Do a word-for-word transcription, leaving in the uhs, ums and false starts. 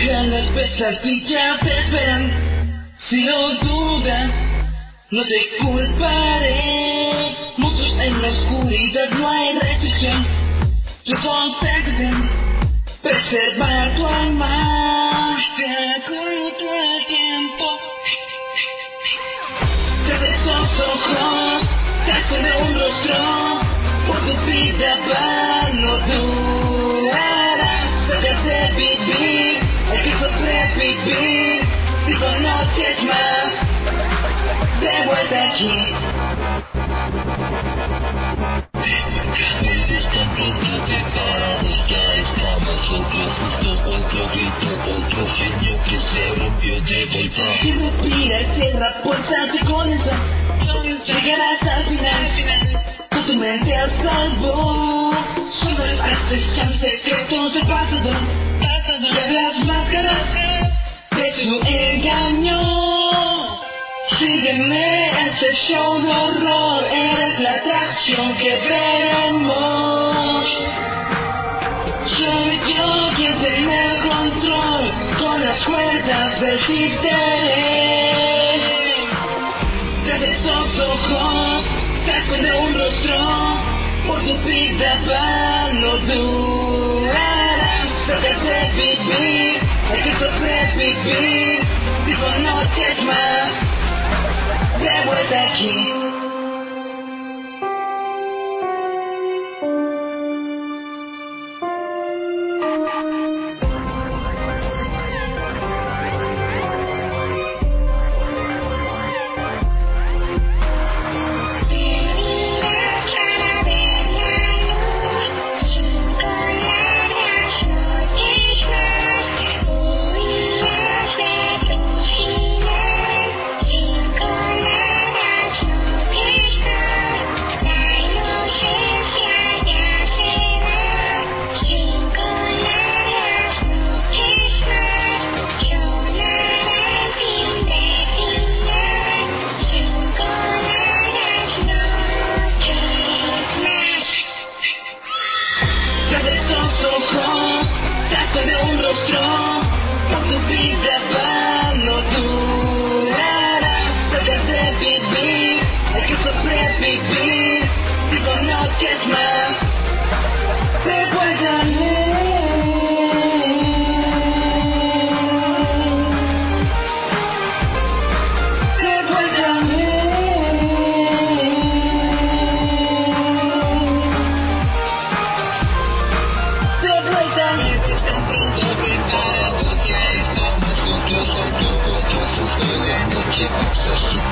Ojalá las pesadillas te esperan. Si lo dudas, no te culparé. Monstruos en la oscuridad, no hay restricción. Yo concéntrate, preservar tu alma. Te acorto el tiempo. Cierra esos ojos, te de un rostro. Por tu vida va, no durará. Tratas de vivir, hay que sobrevivir. Cinco noches más, de vuelta aquí. Otro genio que se rompió de vuelta. Si respiras, cierra puertas y comienza. Llegarás al final, con tu mente a salvo. Solo haces secretos del pasado. De las máscaras de tu engaño. Sígueme, este show de horror. Eres la atracción que veremos. Soy yo quien tiene el control, con las cuerdas resistiré. Tras estos ojos, saco de un rostro, por tu vida va, no durará. Tratas de vivir, hay que sobrevivir, cinco noches más, de vuelta aquí. De un rostro, por tu vida va, no durará. Tratas de vivir, hay que sobrevivir, cinco noches más, recuérdame. Success.